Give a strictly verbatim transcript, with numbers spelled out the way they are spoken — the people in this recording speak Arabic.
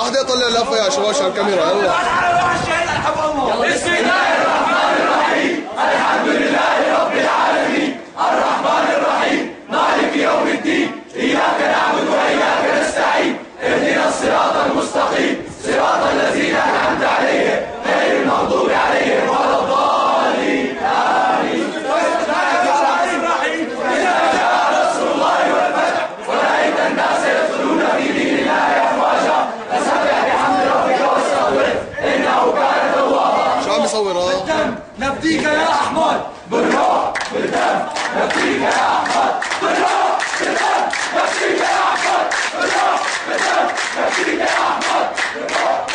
واحد يطلع لفه يا شباب عشان الكاميرا. يلا. بسم الله الرحمن الرحيم، الحمد لله رب العالمين، الرحمن الرحيم، مالك يوم الدين، إياك نعبد وإياك نستعين، اهدنا الصراط المستقيم، صراط الذين أنعمت عليهم غير المغضوب عليهم ولا الضالين، آمين. إذا جاء نصر الله والفتح ورأيت الناس يدخلون في دين الله أفواجا فسبح بحمد ربك واستغفره إنه كان توابا. شو عم يصور؟ بالدم نفديك يا أحمد، بالروح بالدم نفديك يا أحمد، بالروح بالدم نفديك يا أحمد، بالروح بالدم نفديك يا أحمد، بالروح